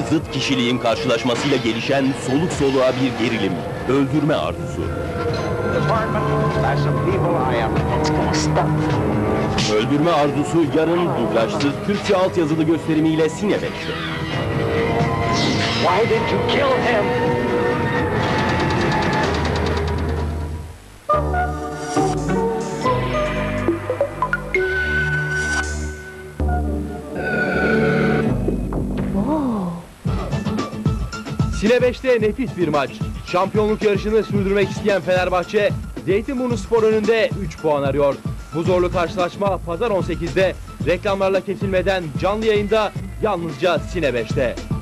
zıt kişiliğin karşılaşmasıyla gelişen soluk soluğa bir gerilim, öldürme arzusu. Öldürme arzusu yarın dublajsız Türkçe altyazılı gösterimiyle Cine 5'te. Why did you kill him? Cine 5'te nefis bir maç. Şampiyonluk yarışını sürdürmek isteyen Fenerbahçe, Zeytinburnuspor önünde 3 puan arıyor. Bu zorlu karşılaşma Pazar 18'de reklamlarla kesilmeden canlı yayında yalnızca Cine 5'te.